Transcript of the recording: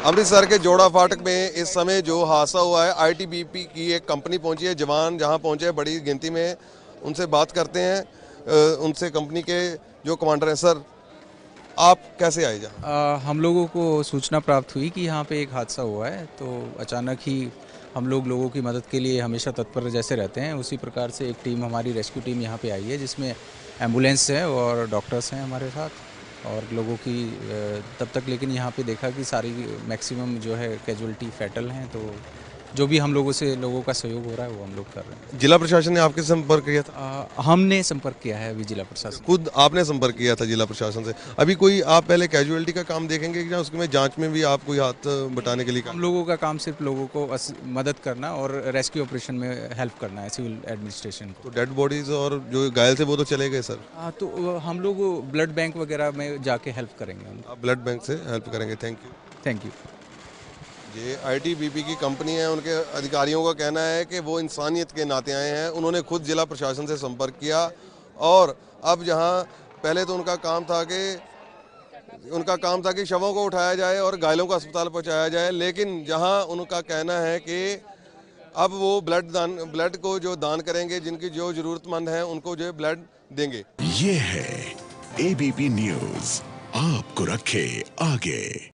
अमृतसर के जोड़ा फाटक में इस समय जो हादसा हुआ है, आईटीबीपी की एक कंपनी पहुंची है, जवान जहां पहुंचे बड़ी गिनती में, उनसे बात करते हैं। उनसे कंपनी के जो कमांडर हैं। सर, आप कैसे आए जहाँ? हम लोगों को सूचना प्राप्त हुई कि यहाँ पे एक हादसा हुआ है, तो अचानक ही हम लोगों की मदद के लिए हमेशा तत्पर जैसे रहते हैं, उसी प्रकार से एक टीम, हमारी रेस्क्यू टीम यहाँ पे आई है, जिसमें एम्बुलेंस है और डॉक्टर्स हैं हमारे साथ। और लोगों की तब तक लेकिन यहाँ पे देखा कि सारी मैक्सिमम जो है कैजुअल्टी फैटल हैं, तो जो भी हम लोगों का सहयोग हो रहा है वो हम लोग कर रहे हैं। जिला प्रशासन ने आपके संपर्क किया था? हमने संपर्क किया है अभी जिला प्रशासन। खुद आपने संपर्क किया था जिला प्रशासन से? अभी कोई आप पहले कैजुअलिटी का काम देखेंगे या उसमें जांच में भी आप कोई हाथ बटाने के लिए हम लोगों का काम सिर्फ लोगों को मदद करना और रेस्क्यू ऑपरेशन में हेल्प करना है, सिविल एडमिनिस्ट्रेशन को। तो डेड बॉडीज और जो घायल थे वो तो चले गए सर? हाँ, तो हम लोग ब्लड बैंक वगैरह में जाके हेल्प करेंगे उनको। आप ब्लड बैंक से हेल्प करेंगे। Thank you. Thank you. ये आईटीबीपी की कंपनी है, उनके अधिकारियों का कहना है कि वो इंसानियत के नाते आए हैं। उन्होंने खुद जिला प्रशासन से संपर्क किया और अब जहां पहले तो उनका काम था कि शवों को उठाया जाए और घायलों को अस्पताल पहुंचाया जाए, लेकिन जहां उनका कहना है कि अब वो ब्लड को जो दान करेंगे, जिनकी जो जरूरतमंद हैं उनको जो ब्लड देंगे। ये है एबीपी न्यूज, आपको रखे आगे।